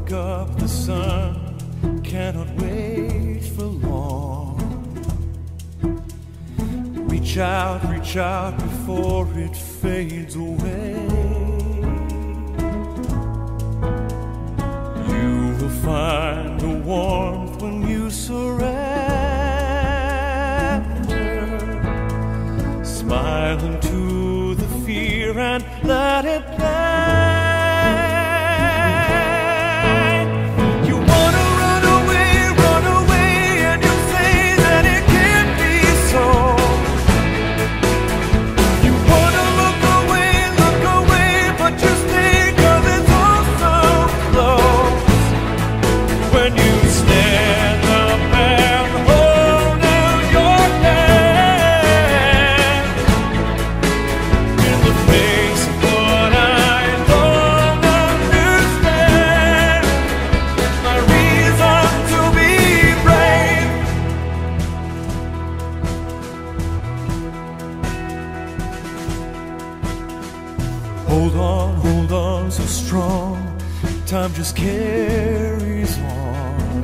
look up, the sun cannot wait for long. Reach out before it fades away. You will find the warmth when you surrender. Smile into the fear and let it play. Hold on so strong, time just carries on.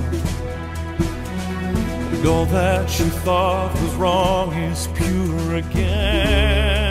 And all that you thought was wrong is pure again.